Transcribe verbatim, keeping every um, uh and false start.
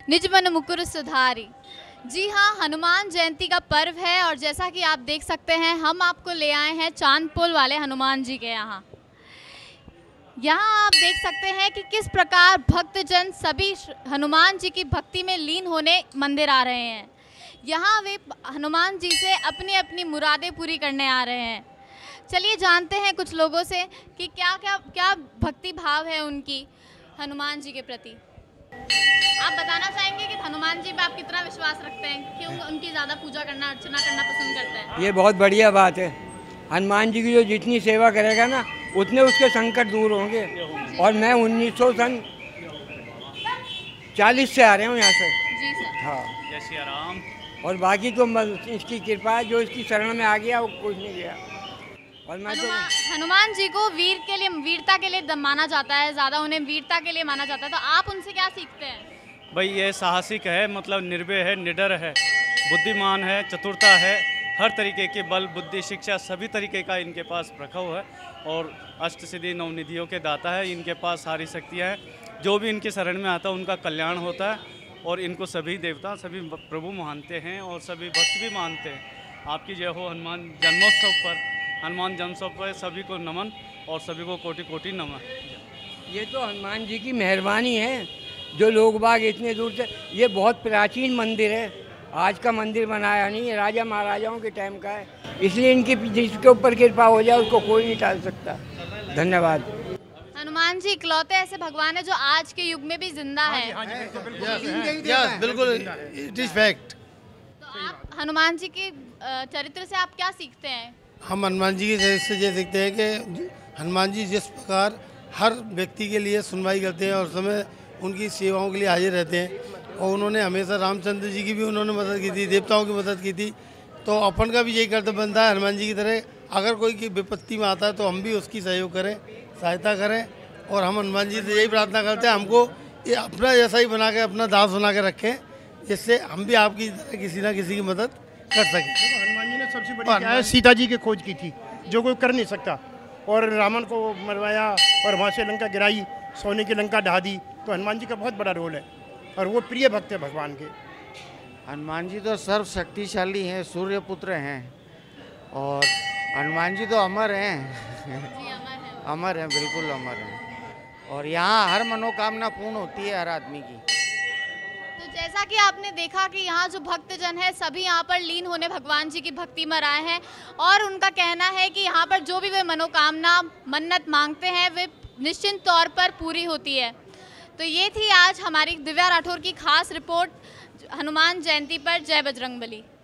निज मन मुकुर सुधारी। जी हाँ, हनुमान जयंती का पर्व है और जैसा कि आप देख सकते हैं हम आपको ले आए हैं चांदपुल वाले हनुमान जी के यहाँ। यहाँ आप देख सकते हैं कि किस प्रकार भक्तजन सभी हनुमान जी की भक्ति में लीन होने मंदिर आ रहे हैं। यहाँ वे हनुमान जी से अपनी अपनी मुरादें पूरी करने आ रहे हैं। चलिए जानते हैं कुछ लोगों से कि क्या क्या क्या भक्ति भाव है उनकी हनुमान जी के प्रति। आप बताना चाहेंगे कि हनुमान जी पे आप कितना विश्वास रखते हैं, क्यों उनकी ज़्यादा पूजा करना अर्चना करना पसंद करते हैं? ये बहुत बढ़िया बात है। हनुमान जी की जो जितनी सेवा करेगा ना उतने उसके संकट दूर होंगे। और मैं उन्नीस सौ सन चालीस से आ रहे हूँ यहाँ से। जी सर। हाँ, जय श्री राम। और बाकी तो इसकी कृपा है, जो इसकी शरण में आ गया वो कुछ नहीं गया। और मैं तो हनुमान, हनुमान जी को वीर के लिए वीरता के लिए माना जाता है, ज़्यादा उन्हें वीरता के लिए माना जाता है, तो आप उनसे क्या सीखते हैं? भाई ये साहसिक है, मतलब निर्भय है, निडर है, बुद्धिमान है, चतुरता है, हर तरीके के बल बुद्धि शिक्षा सभी तरीके का इनके पास प्रखव है। और अष्ट सिद्धि नवनिधियों के दाता है, इनके पास सारी शक्तियाँ हैं। जो भी इनके शरण में आता है उनका कल्याण होता है। और इनको सभी देवता सभी प्रभु मानते हैं और सभी भक्त भी मानते हैं। आपकी जय हो हनुमान जन्मोत्सव पर, हनुमान जन्मोत्सव पर सभी को नमन और सभी को कोटि कोटि नमन। ये तो हनुमान जी की मेहरबानी है जो लोग बाग इतने दूर से। ये बहुत प्राचीन मंदिर है, आज का मंदिर बनाया नहीं है, राजा महाराजाओं के टाइम का है। इसलिए इनकी जिसके ऊपर कृपा हो जाए उसको कोई नहीं टाल सकता। धन्यवाद। हनुमान जी इकलौते ऐसे भगवान है जो आज के युग में भी जिंदा है। यस, बिल्कुल, इट इज फैक्ट। तो आप हनुमान जी के चरित्र से आप क्या सीखते हैं? हम हनुमान जी के चरित्र से ये सीखते हैं कि हनुमान जी जिस प्रकार हर व्यक्ति के लिए सुनवाई करते हैं और समय उनकी सेवाओं के लिए हाजिर रहते हैं। और उन्होंने हमेशा रामचंद्र जी की भी उन्होंने मदद की थी, देवताओं की मदद की थी। तो अपन का भी यही कर्तव्य बनता है हनुमान जी की तरह, अगर कोई की विपत्ति में आता है तो हम भी उसकी सहयोग करें, सहायता करें। और हम हनुमान जी से यही प्रार्थना करते हैं हमको ये अपना जैसा ही बना के, अपना दास बना के रखें, जिससे हम भी आपकी तरह किसी ना किसी की मदद कर सकें। हनुमान जी ने सबसे बड़ी क्या है, सीता जी की खोज की थी जो कोई कर नहीं सकता, और रावण को मरवाया और वहाँ से लंका गिराई, सोने की लंका ढहा दी। तो हनुमान जी का बहुत बड़ा रोल है और वो प्रिय भक्त है भगवान के। हनुमान जी तो सर्वशक्तिशाली हैं, सूर्य पुत्र हैं। और हनुमान जी तो अमर हैं। अमर हैं, बिल्कुल अमर हैं। और यहाँ हर मनोकामना पूर्ण होती है हर आदमी की। तो जैसा कि आपने देखा कि यहाँ जो भक्तजन है सभी यहाँ पर लीन होने भगवान जी की भक्ति में आए हैं और उनका कहना है कि यहाँ पर जो भी वे मनोकामना मन्नत मांगते हैं वे निश्चित तौर पर पूरी होती है। तो ये थी आज हमारी दिव्या राठौर की खास रिपोर्ट हनुमान जयंती पर। जय बजरंगबली।